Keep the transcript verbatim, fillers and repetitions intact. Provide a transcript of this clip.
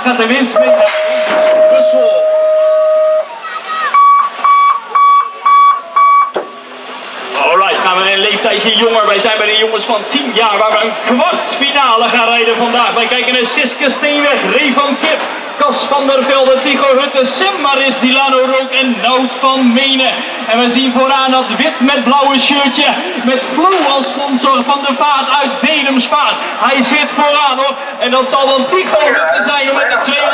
gaat de winst mee naar Brussel. Alright, gaan we een leeftijdje jonger. Wij zijn bij de jongens van tien jaar waar we een kwartfinale gaan rijden vandaag. Wij kijken naar Siske Steenweg, Ray van Kip, Cas van der Velde, Tycho Hutte, Sim Maris, Dilano Rook en Nout van Menen. En we zien vooraan dat wit met blauwe shirtje met Flow als sponsor van de vaart uit Dedemsvaart. Hij zit vooraan hoor. En dat zal dan Tycho Hutte zijn om met de twee